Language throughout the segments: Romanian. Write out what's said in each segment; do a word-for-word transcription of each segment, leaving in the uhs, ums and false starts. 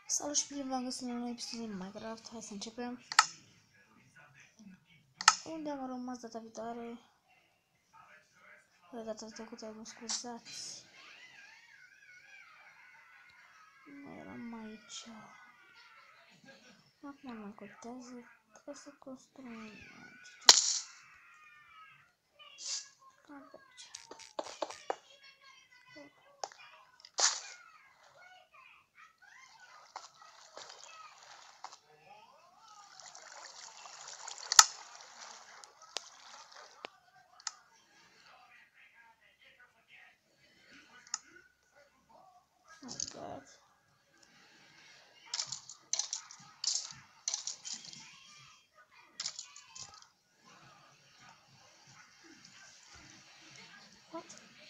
Salut și bine v-am găsit la un nou episod din Minecraft. Hai să începem. Unde am rămas data viitoare? De data trecută, mă scuzați. Nu eram aici. Acum nu contează. Trebuie să construim aici. Cam pe aici. Oh God. What?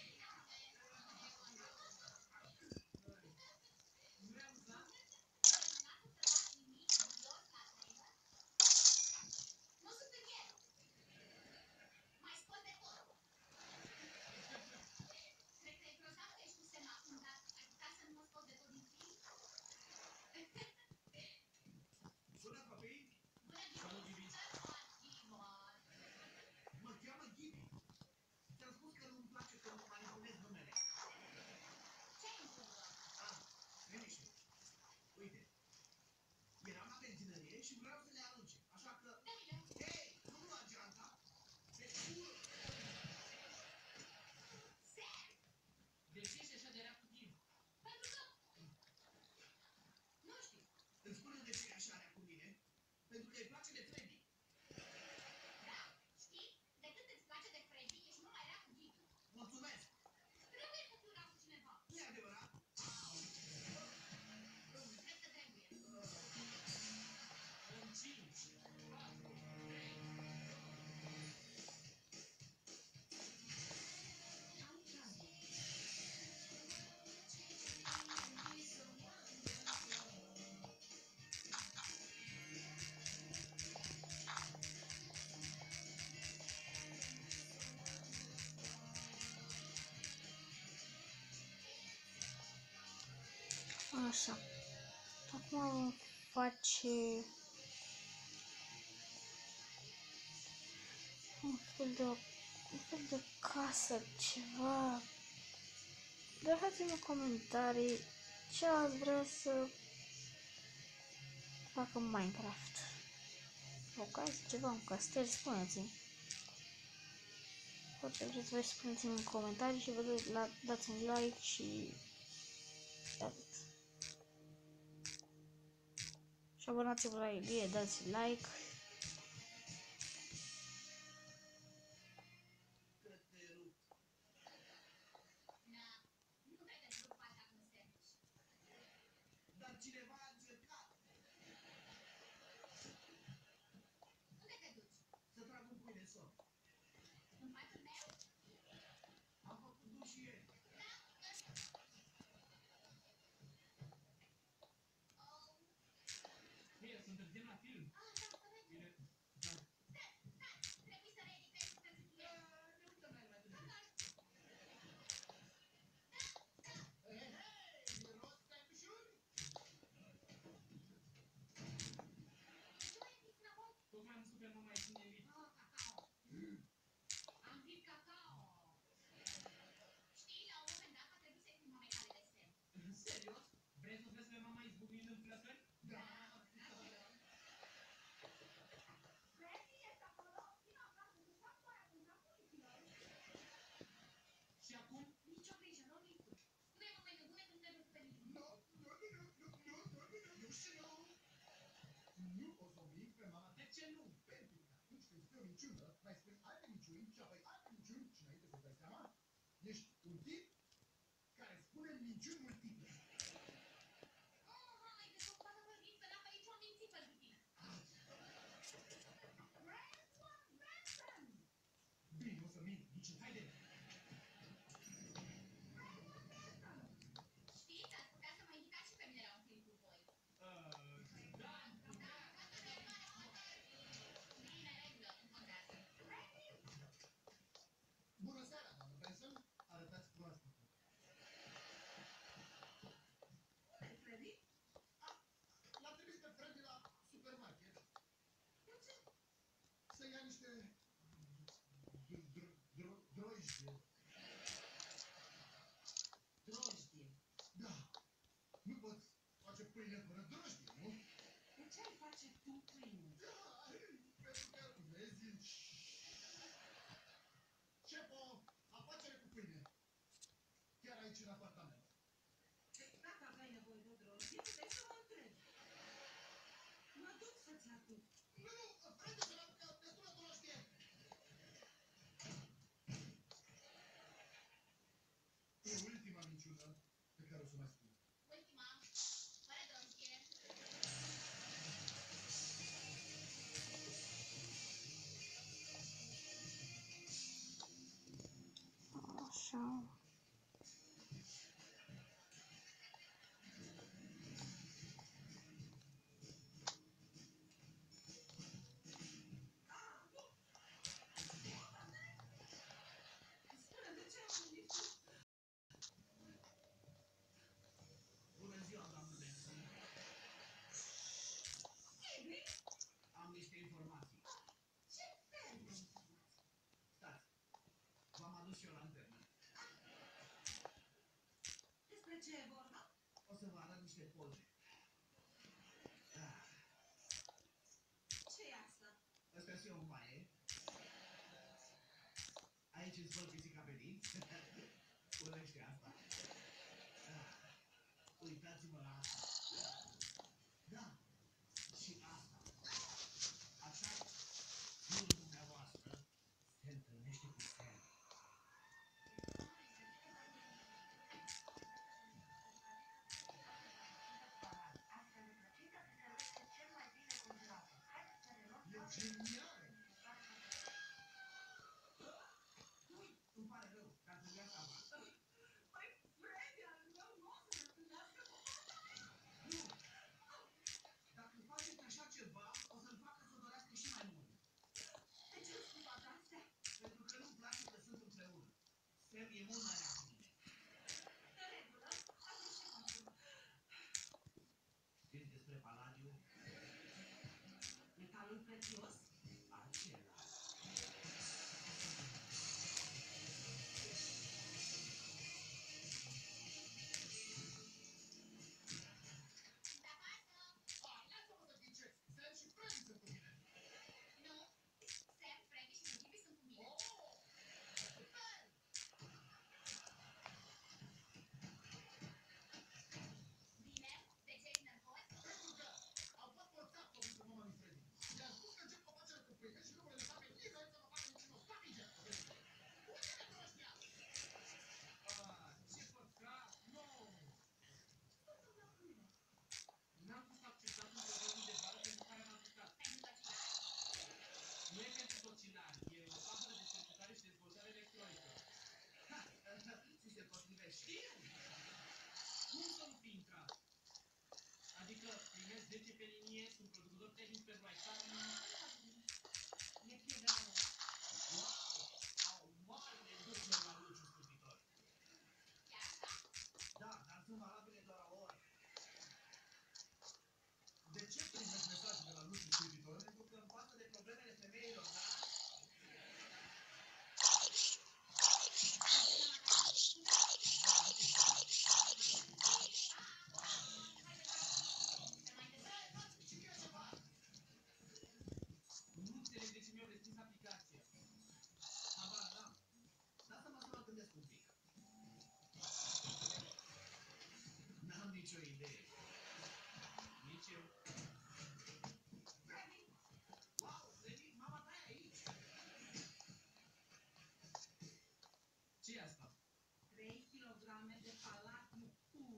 Așa. Acum vom face un fel de, un fel de casă, ceva. Lăsați-mi în comentarii ce ați vrea să fac în Minecraft. O casă, ceva, un castel, spuneți-mi. Orice vreți voi spuneți-mi în comentarii și vă dați-mi like și atât. Și abonați-vă la Ilie, dați like. Ești un tip care spune minciuni multiple. Oh, hai, de s-o poate vorbim, că dacă aici o mințit pentru tine. Branson, Branson! Bine, o să mint, nici în haide. Branson, Branson! Știți, ați putea să mă invitați și pe mine la un film cu voi. Uh, da, da. Bine, regulă, nu contează. Bună seara, doamnă Branson. Arătați proaspătă. niște drojdie. Drojdie. Da. Nu poți face pâine fără drojdie, nu? De ce ai face tu pâine? Da, pentru că vezi. Șefo, afacere cu pâine. Chiar aici în apartament. Dacă aveai nevoie de drojdie, puteai să mă întrebi. Mă duc să-ți aduc. Nu, nu, frate, să l-am destulă drojdie. E ultima minciună pe care o să mai spun. Ultima, fără drojdie. Așa. Spune, de ce ai gândit tu? Bună ziua, doamnă Benson. Am niște informații. Ce fel de informații? Stați, v-am adus și o lanternă. Despre ce e vorba? O să vă arăt niște poze. Ah, Ce e asta? astea sunt o baie. Aici îți văd pisica pe dinți. Urăște asta. Ah, uitați-vă la asta. Da, și asta. Așa, fiul dumneavoastră se întâlnește cu Sam. E genial! Ui, îmi pare rău, dar trebuia să avans. Păi, Freddy, al meu nu o să se întâlnească cu fata mea. Nu! Dacă faceți așa ceva, o să-l facă să dorească și mai mult. De ce îți spui toate astea? Pentru că nu-mi place că sunt împreună. Sam e mult mai rea cu mine. De regulă, atunci ce facem? Știți despre Palladiu? Metalul prețios? Acela. Da pasă. Ah, lasă-mă să ghicesc! Sam și Freddy sunt cu mine! Nu. Sam, Freddy și Stevie sunt cu mine. Oh! Super! Bine, de ce ești nervos? Pentru că am fost forțat să cu mama lui Freddy. I-am spus că încep o afacere cu pâine și nu voi lăsa pe nimeni să mă facă niciun obstacol. Uite-ne drojdia! Ah, ce păcat! Nu! N-am fost acceptat în programul de vară pentru care am aplicat. Pentru tocinari. Nu e pentru tocinari, e o tabără de cercetare și dezvoltare electronică. Ha! Ți se potrivește. Știu! Cum să nu fi intrat? Adică primesc zece pe linie, sunt producător tehnic pentru iPad. E pierderea lor. Wow! Au mare industrie la Luciu Scurtitor. E așa? Da, dar sunt valabile doar o oră. De ce primesc mesaje de la Luciu Scurtitor? Pentru că îmi pasă de problemele femeilor, da? Să mai desfășurăm. Și chiar ceva! Nu înțeleg de ce mi-au respins aplicația. Habar n-am. Lasă-mă să mă gândesc un pic. N-am nicio idee. Nici eu. Freddy, Wow, Freddy, mama ta e aici. Ce e asta? trei kilograme de palladiu pur.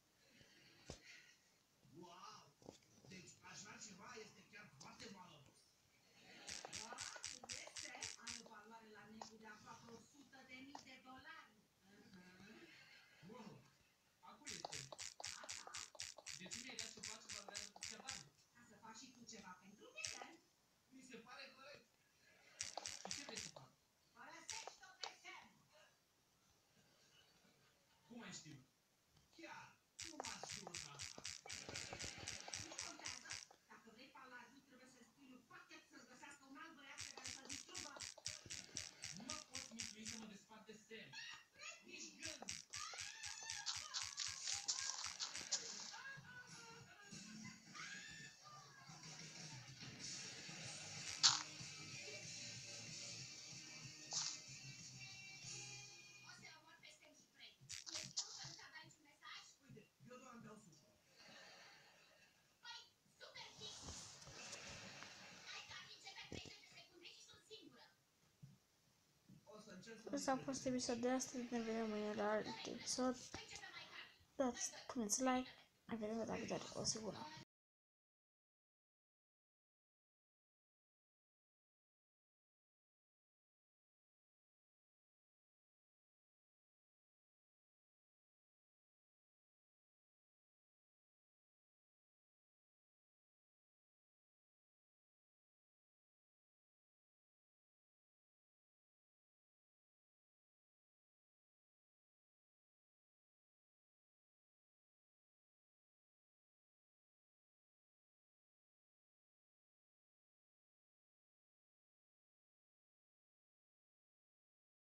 Wow! Deci așa ceva este chiar foarte valoros. Da, este. Are o valoare la negru de aproape o sută de mii de dolari. Mhm. Wow! Acum este. Asta, De ce mi-ai dat ceva ce valorează câțiva bani? ca să faci și tu ceva pentru mine. Mi se pare corect. Și ce vrei să fac? Părăsește-o pe Sam. Cum ai știut? Chiar, cum ați știut asta? Nu contează. Dacă vrei palladiu, trebuie să-ți pui un pachet să-ți găsească un alt băiat pe care Ăsta a fost episodul de astăzi, ne vedem mâine la alt episod. Dați, puneți like, ne vedem data viitoare, o sigură.